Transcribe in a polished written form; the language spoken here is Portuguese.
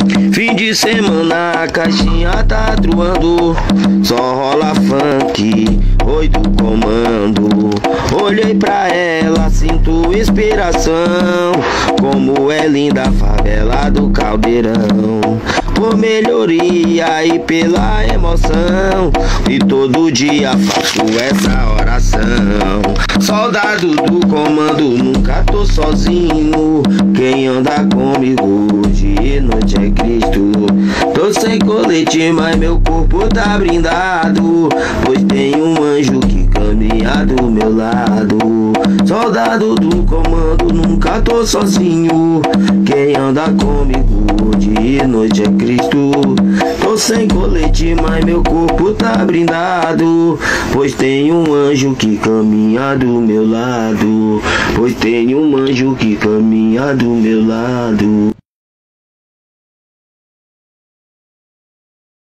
Fim de semana a caixinha tá truando, só rola funk, oi do comando. Olhei pra ela, sinto inspiração, como é linda a favela do Caldeirão. Por melhoria e pela emoção, e todo dia faço essa oração. Soldado do comando, nunca tô sozinho, quem anda comigo dia e noite é Cristo. Tô sem colete, mas meu corpo tá brindado, pois tem um anjo que caminha do meu lado. Soldado do comando, nunca tô sozinho, quem anda comigo dia e noite é Cristo. Tô sem colete, mas meu corpo tá brindado, pois tem um anjo que caminha do meu lado, pois tem um anjo que caminha do meu lado.